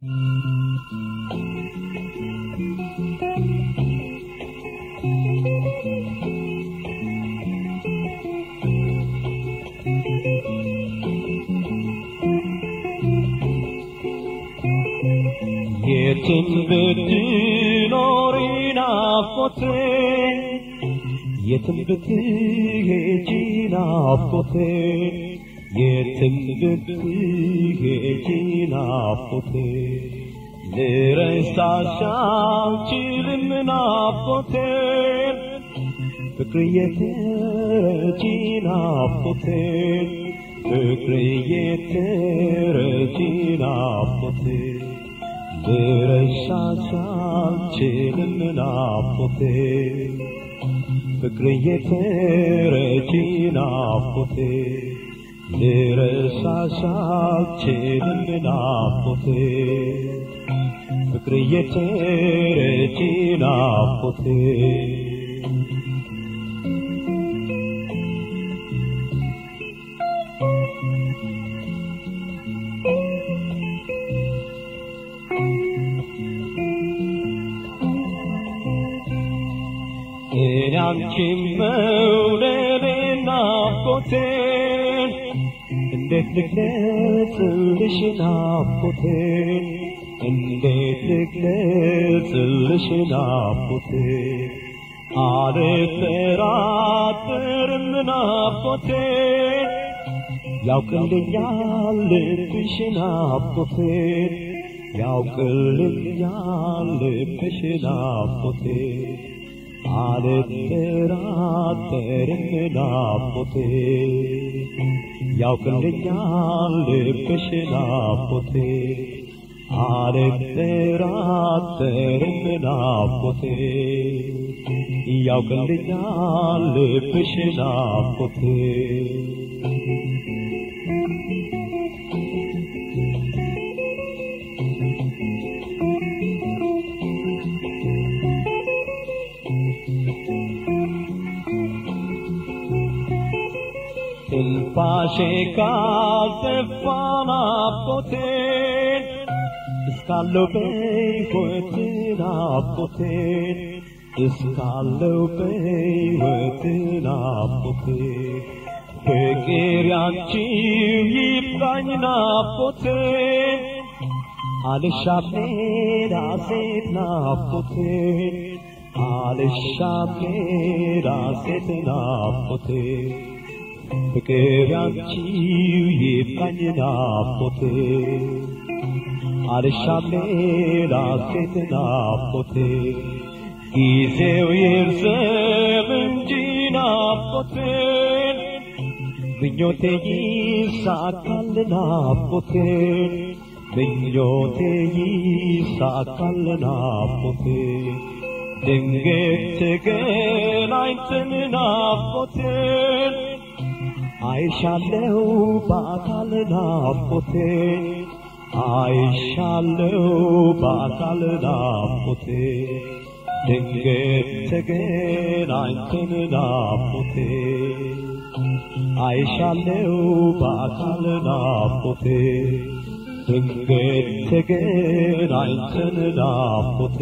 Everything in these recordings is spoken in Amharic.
የትም ብትኖሪ ናፍቆቴ የትም ብትሄጂ ናፍቆቴ የትም ብትሄጂ ናፍቆቴ ልረሳሽ አልችልም ናፍቆቴ ፍቅርዬ ተረጂ ናፍቆቴ ፍቅርዬ ተረጂ ናፍቆቴ ልረሳሽ አልችልም ናፍቆቴ ፍቅርዬ ተረጂ ናፍቆቴ ልረሳሽ አልችልም ናፍቆቴ ፍቅርዬ ተረጂ ናፍቆቴ ያንቺን መውደድ ናፍቆቴን እንዴት ልግለጽልሽ ናፍቆቴን እንዴት ልግለጽልሽ ናፍቆቴን አልጠራጠርም ናፍቆቴን ያውቅልኛል ልብሽ ናፍቆቴን ያውቅልኛል ልብሽ ናፍቆቴን አልጠራጠርም ናፍቆቴ ያውቅልኛል ልብሽ ናፍቆቴ አልጠራጠርም ናፍቆቴ ያውቅልኛል ልብሽ ናፍቆቴ ትንፋሼ ካልጠፋ ናፍቆቴን እስካለው በሕይወት ናፍቆቴን እስካለው በሕይወት ናፍቆቴን ፍቅር ያንቺው ይብቃኝ ናፍቆቴን አልሻም ሌላ ሴት ናፍቆቴን አልሻም ሌላ ሴት ናፍቆቴን ፍቅር ያንቺው ይብቃኝ ናፍቆቴ አልሻም ሌላ ሴት ናፍቆቴ ጊዜው ይርዘም እንጂ ናፍቆቴ ምኞቴ ይሳካል ናፍቆቴ ምኞቴ ይሳካል ናፍቆቴ ድንገት ተገናኝተን ናፍቆቴ አይሻለው በአካል ናፍቆቴ አይሻለው በአካል ናፍቆቴ ድንገት ተገናኝተን ናፍቆቴ አይሻለው በአካል ናፍቆቴ ድንገት ተገናኝተን ናፍቆቴ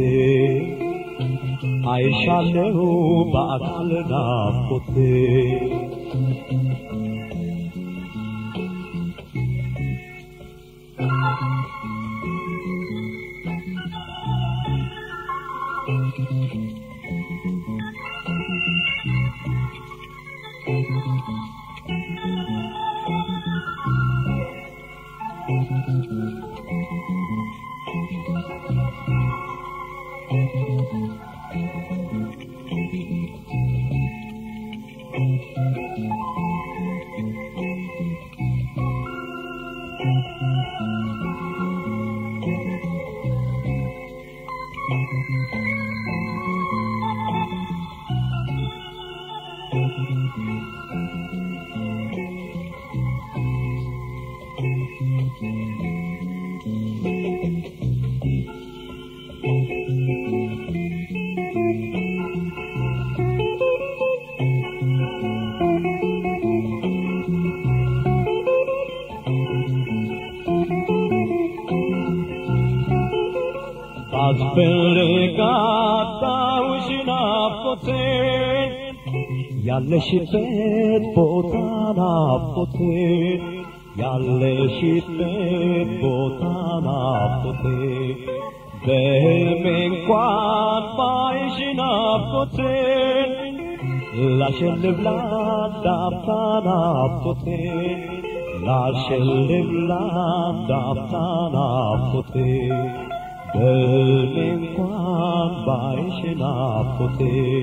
አይሻለው በአካል ናፍቆቴ ሳስፈልጋታውሽ ናፍቆቴ ያለሽበት ቦታ ናፍቆቴ ያለሽበት ቦታ ናፍቆቴ በህልሜ እንኳን ባይሽ ናፍቆቴ ላሸልብ ላዳፍታ ናፍቆቴ ላሸልብ ላዳፍታ ናፍቆቴ በህልሜ እንኳን ባይሽ ናፍቆቴ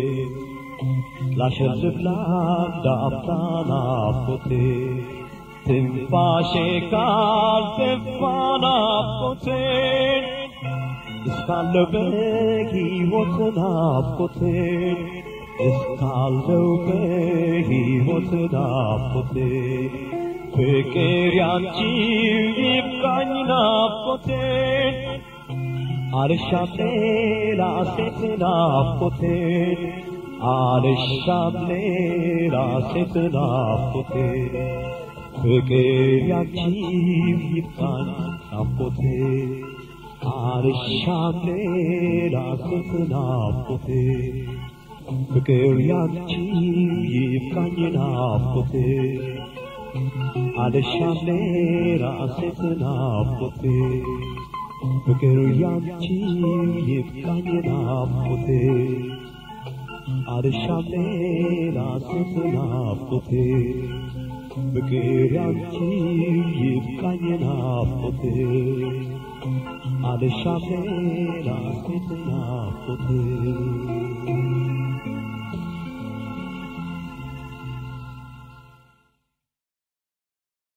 ላሸልብ ላዳፍታ ናፍቆቴ ትንፋሼ ካልጠፋ ናፍቆቴ እስካለው በሕይወት ናፍቆቴ እስካለው በሕይወት ናፍቆቴ ፍቅር ያንቺ ይብቃኝ ናፍቆቴ አልሻም ሌላ ሴት ናፍቆቴ አልሻም ሌላ ሴት ናፍቆቴ ፍቅር ያንቺ ይብቃኝ ናፍቆቴ አልሻም ሌላ ሴት ናፍቆቴ ፍቅር ያንቺ ይብቃኝ ናፍቆቴ አልሻም ሌላ ሴት ናፍቆቴ ፍቅር ያንቺ ይብቃኝ ናፍቆቴ አልሻም ሌላ ሴት ናፍቆቴ ፍቅር ያንቺ ይብቃኝ ናፍቆቴ አልሻም ሌላ ሴት ናፍቆቴ